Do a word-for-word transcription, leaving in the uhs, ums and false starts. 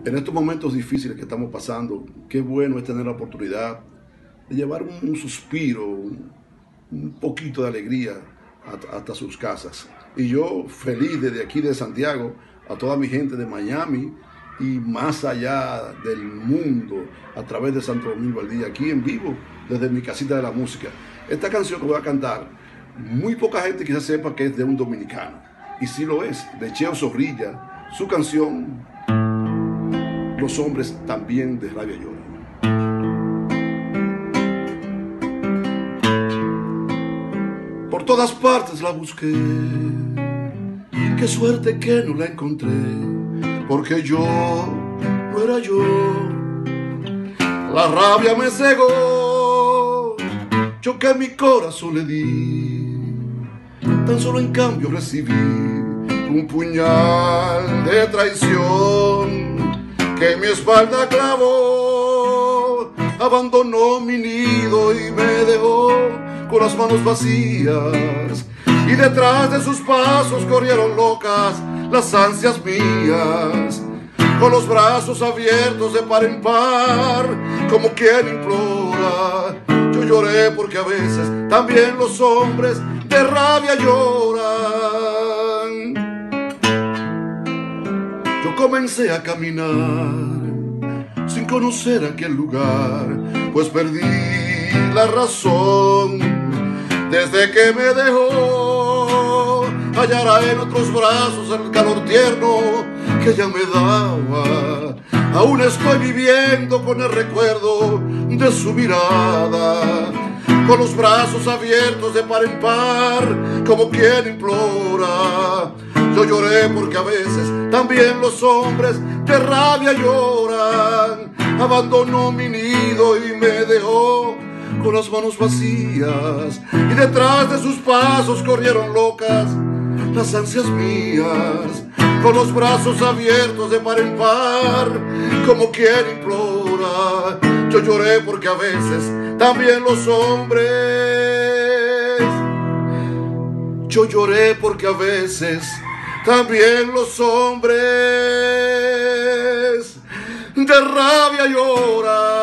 En estos momentos difíciles que estamos pasando, qué bueno es tener la oportunidad de llevar un, un suspiro, un, un poquito de alegría hasta, hasta sus casas. Y yo feliz desde aquí de Santiago, a toda mi gente de Miami y más allá del mundo, a través de Santo Domingo al Día, aquí en vivo, desde mi casita de la música. Esta canción que voy a cantar, muy poca gente quizás sepa que es de un dominicano. Y sí lo es, de Cheo Zorrilla, su canción Los hombres también de rabia lloran. Por todas partes la busqué, qué suerte que no la encontré, porque yo no era yo. La rabia me cegó, yo que mi corazón le di, tan solo en cambio recibí un puñal de traición que mi espalda clavó. Abandonó mi nido y me dejó con las manos vacías, y detrás de sus pasos corrieron locas las ansias mías. Con los brazos abiertos de par en par, como quien implora, yo lloré porque a veces también los hombres de rabia lloran. Yo comencé a caminar sin conocer aquel lugar, pues perdí la razón desde que me dejó. Hallará en otros brazos el calor tierno que ella me daba. Aún estoy viviendo con el recuerdo de su mirada, con los brazos abiertos de par en par, como quien implora. Yo lloré porque a veces también los hombres de rabia lloran. Abandonó mi nido y me dejó con las manos vacías, y detrás de sus pasos corrieron locas las ansias mías. Con los brazos abiertos de par en par, como quien implora. Yo lloré porque a veces también los hombres, yo lloré porque a veces también los hombres de rabia lloran.